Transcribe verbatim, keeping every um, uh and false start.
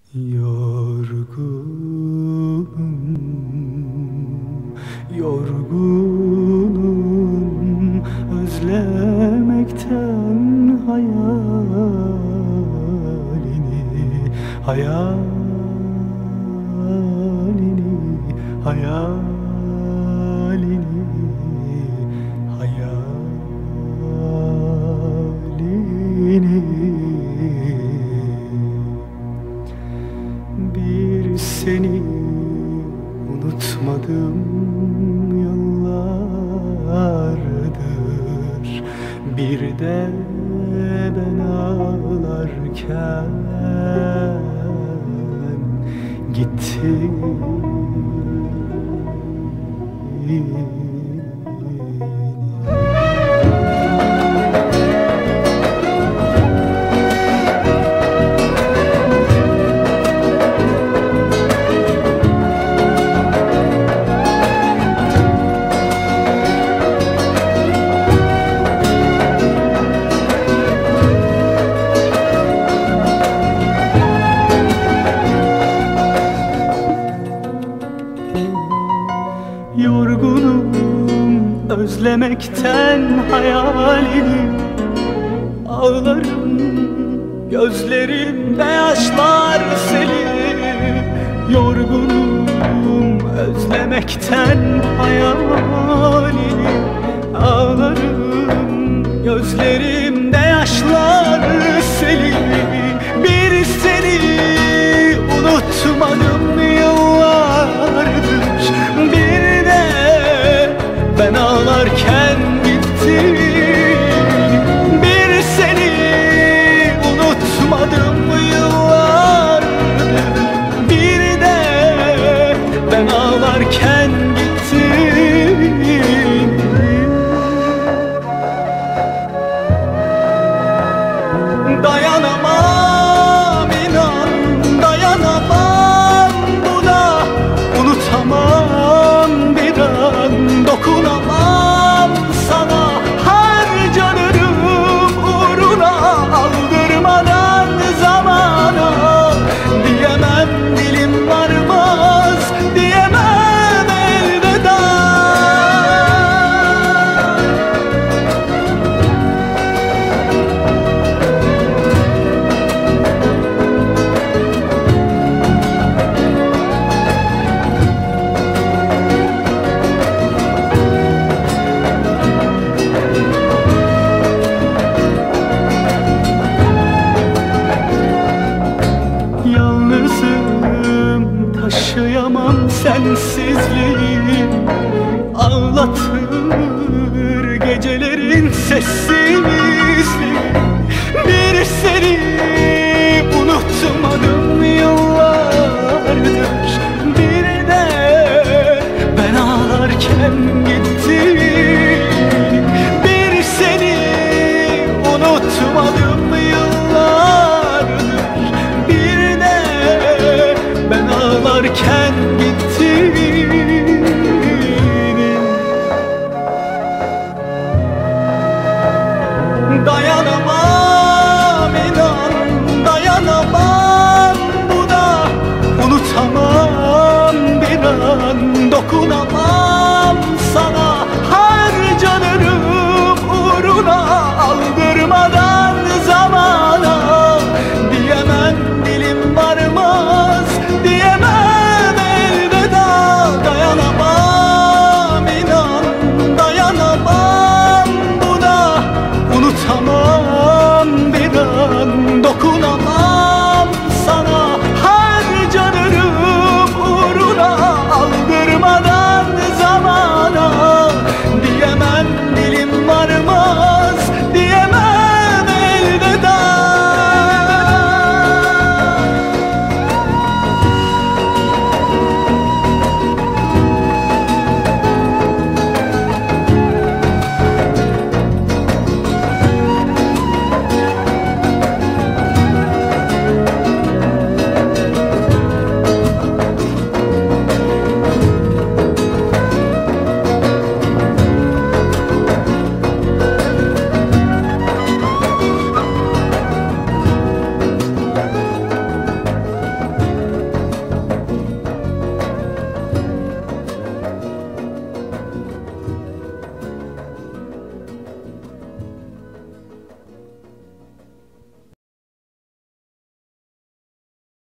Yorgunum, yorgunum özlemekten hayalini, hayalini, hayalini, hayalini. Bir seni unutmadım yıllardır, bir de ben ağlarken gittin. Yorgunum özlemekten hayalini, ağlarım gözlerimde yaşlar seli. Yorgunum özlemekten hayalini, ağlarım gözlerimde yaşlar seli. Bir seni unutmadım yıllardır, bir de ben ağlarken gittin. Bir seni unutmadım yıllardır, bir de ben ağlarken gittin. Dayanamam inan, dayanamam buna, unutamam bir an, dokunamam sana. Harcanırım uğruna, aldırmadan zamana. Diyemem dilim varmaz, diyemem elveda. Yalnızım, taşıyamam sensizliği, ağlatır gecelerin sessizliği. Bir seni